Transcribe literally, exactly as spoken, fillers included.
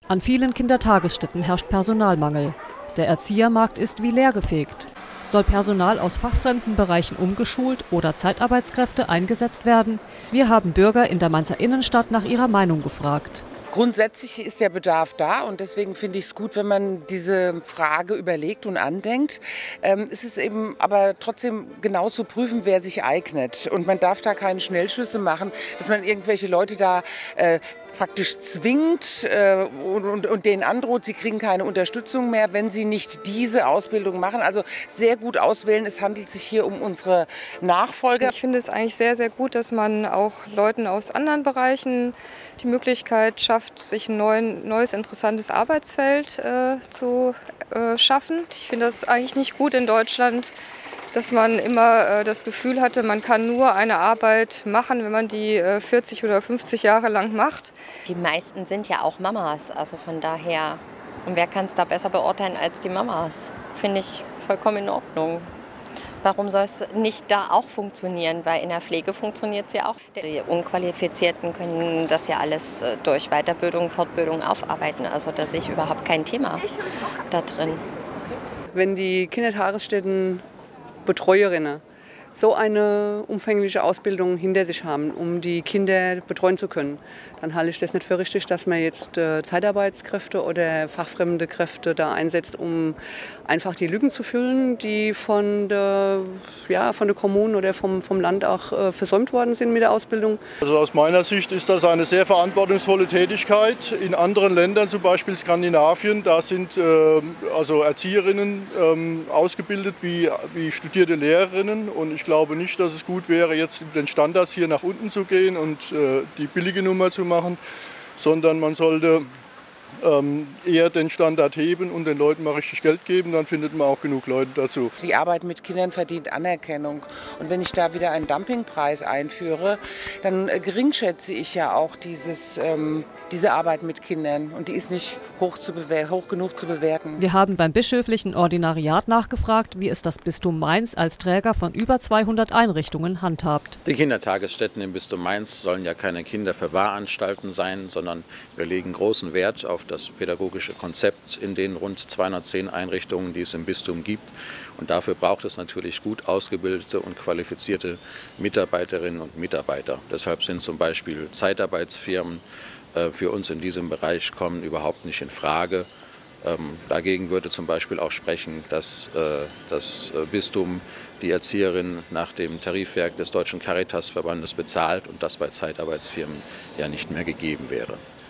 An vielen Kindertagesstätten herrscht Personalmangel. Der Erziehermarkt ist wie leergefegt. Soll Personal aus fachfremden Bereichen umgeschult oder Zeitarbeitskräfte eingesetzt werden? Wir haben Bürger in der Mainzer Innenstadt nach ihrer Meinung gefragt. Grundsätzlich ist der Bedarf da und deswegen finde ich es gut, wenn man diese Frage überlegt und andenkt. Ähm, es ist eben aber trotzdem genau zu prüfen, wer sich eignet. Und man darf da keine Schnellschüsse machen, dass man irgendwelche Leute da äh, praktisch zwingt äh, und, und, und denen androht, sie kriegen keine Unterstützung mehr, wenn sie nicht diese Ausbildung machen. Also sehr gut auswählen. Es handelt sich hier um unsere Nachfolger. Ich finde es eigentlich sehr, sehr gut, dass man auch Leuten aus anderen Bereichen die Möglichkeit schafft, sich ein neuen, neues, interessantes Arbeitsfeld äh, zu äh, schaffen. Ich finde das eigentlich nicht gut in Deutschland, dass man immer äh, das Gefühl hatte, man kann nur eine Arbeit machen, wenn man die äh, vierzig oder fünfzig Jahre lang macht. Die meisten sind ja auch Mamas, also von daher, und wer kann es da besser beurteilen als die Mamas? Finde ich vollkommen in Ordnung. Warum soll es nicht da auch funktionieren? Weil in der Pflege funktioniert es ja auch. Die Unqualifizierten können das ja alles durch Weiterbildung, Fortbildung aufarbeiten. Also da sehe ich überhaupt kein Thema da drin. Wenn die Kindertagesstätten Betreuerinnen so eine umfängliche Ausbildung hinter sich haben, um die Kinder betreuen zu können, dann halte ich das nicht für richtig, dass man jetzt äh, Zeitarbeitskräfte oder fachfremde Kräfte da einsetzt, um einfach die Lücken zu füllen, die von der, ja, von der Kommune oder vom, vom Land auch äh, versäumt worden sind mit der Ausbildung. Also aus meiner Sicht ist das eine sehr verantwortungsvolle Tätigkeit. In anderen Ländern, zum Beispiel Skandinavien, da sind äh, also Erzieherinnen äh, ausgebildet wie, wie studierte Lehrerinnen. Und ich Ich glaube nicht, dass es gut wäre, jetzt mit den Standards hier nach unten zu gehen und äh, die billige Nummer zu machen, sondern man sollte ähm, eher den Standard heben und den Leuten mal richtig Geld geben, dann findet man auch genug Leute dazu. Die Arbeit mit Kindern verdient Anerkennung. Und wenn ich da wieder einen Dumpingpreis einführe, dann äh, geringschätze ich ja auch dieses, ähm, diese Arbeit mit Kindern. Und die ist nicht hoch, zu hoch genug zu bewerten. Wir haben beim bischöflichen Ordinariat nachgefragt, wie es das Bistum Mainz als Träger von über zweihundert Einrichtungen handhabt. Die Kindertagesstätten im Bistum Mainz sollen ja keine Kinderverwahranstalten sein, sondern wir legen großen Wert auf das pädagogische Konzept in den rund zweihundertzehn Einrichtungen, die es im Bistum gibt. Und dafür braucht es natürlich gut ausgebildete und qualifizierte Mitarbeiterinnen und Mitarbeiter. Deshalb sind zum Beispiel Zeitarbeitsfirmen äh, für uns in diesem Bereich kommen überhaupt nicht in Frage. Ähm, dagegen würde zum Beispiel auch sprechen, dass äh, das Bistum die Erzieherin nach dem Tarifwerk des Deutschen Caritasverbandes bezahlt und das bei Zeitarbeitsfirmen ja nicht mehr gegeben wäre.